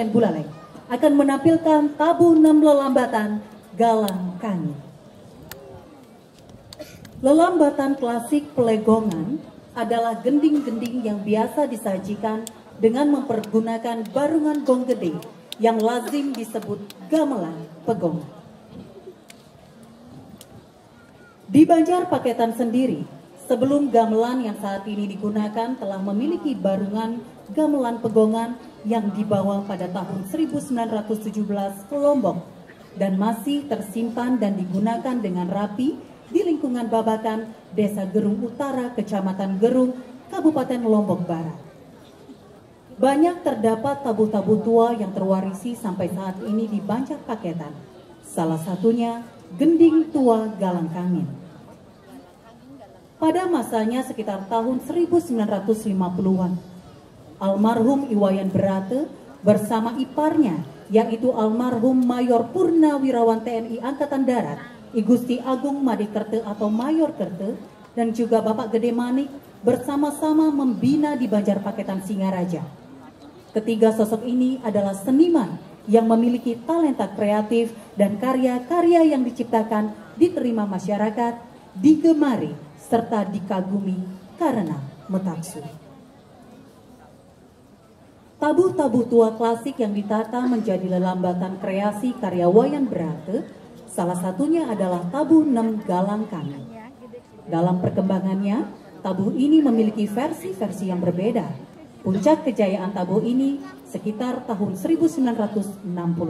Kabupaten Buleleng akan menampilkan tabuh 6 lelambatan Galang Kangin. Lelambatan klasik Pelegongan adalah gending-gending yang biasa disajikan dengan mempergunakan barungan gong gede yang lazim disebut gamelan pegongan. Di Banjar Paketan sendiri, sebelum gamelan yang saat ini digunakan telah memiliki barungan gamelan pegongan yang dibawa pada tahun 1917 ke Lombok dan masih tersimpan dan digunakan dengan rapi di lingkungan Babakan, Desa Gerung Utara, Kecamatan Gerung, Kabupaten Lombok Barat. Banyak terdapat tabu-tabu tua yang terwarisi sampai saat ini di Banjar Paketan. Salah satunya gending tua Galang Kangin. Pada masanya sekitar tahun 1950-an, almarhum Iwayan Berate bersama iparnya, yaitu almarhum Mayor Purnawirawan TNI Angkatan Darat, I Gusti Agung Made Kerte atau Mayor Kerte, dan juga Bapak Gede Manik bersama-sama membina di Banjar Paketan Singaraja. Ketiga sosok ini adalah seniman yang memiliki talenta kreatif dan karya-karya yang diciptakan diterima masyarakat, digemari, serta dikagumi karena metaksu. Tabuh-tabuh tua klasik yang ditata menjadi lelambatan kreasi karya Wayan Berate, salah satunya adalah tabuh 6 Galang Kangin. Dalam perkembangannya, tabuh ini memiliki versi-versi yang berbeda. Puncak kejayaan tabuh ini sekitar tahun 1968.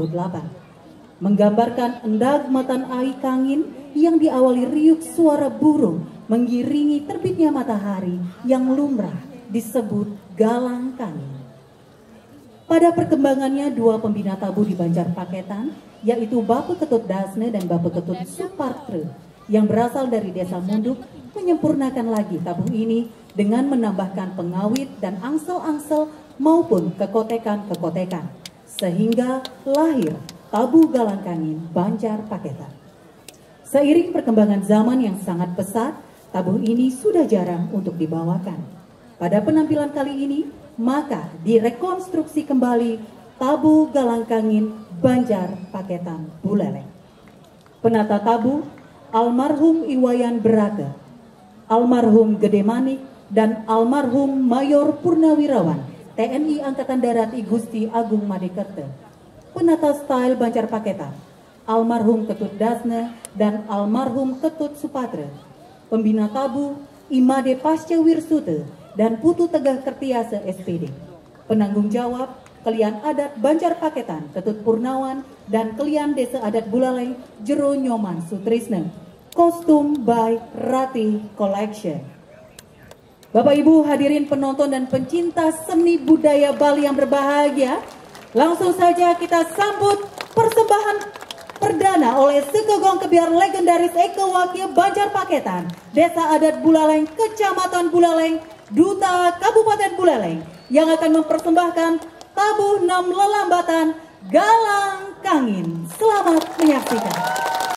Menggambarkan endag matan ai kangin yang diawali riuk suara burung mengiringi terbitnya matahari yang lumrah disebut Galang Kangin. Pada perkembangannya, dua pembina tabuh di Banjar Paketan, yaitu Bapak Ketut Dasne dan Bapak Ketut Supartre, yang berasal dari Desa Munduk, menyempurnakan lagi tabuh ini dengan menambahkan pengawit dan angsel-angsel maupun kekotekan-kekotekan, sehingga lahir tabuh Galang Kangin Banjar Paketan. Seiring perkembangan zaman yang sangat pesat, tabuh ini sudah jarang untuk dibawakan. Pada penampilan kali ini, maka direkonstruksi kembali tabuh Galang Kangin Banjar Paketan Buleleng. Penata tabuh almarhum Iwayan Berate, almarhum Gede Manik, dan almarhum Mayor Purnawirawan TNI Angkatan Darat I Gusti Agung Made Kerte. Penata style Banjar Paketan almarhum Ketut Dasne dan almarhum Ketut Supatre. Pembina tabuh Imade Pasca Wirsute dan Putu Tegah Kertiase SPD. Penanggung jawab Kelian Adat Banjar Paketan Ketut Purnawan dan Kelian Desa Adat Buleleng Jero Nyoman Sutrisne. Kostum by Ratih Collection. Bapak Ibu hadirin penonton dan pencinta seni budaya Bali yang berbahagia, langsung saja kita sambut persembahan perdana oleh Sekegong Kebiar legendaris Eko Wakil Banjar Paketan, Desa Adat Buleleng, Kecamatan Buleleng, Duta Kabupaten Buleleng, yang akan mempersembahkan tabuh 6 lelambatan Galang Kangin. Selamat menyaksikan.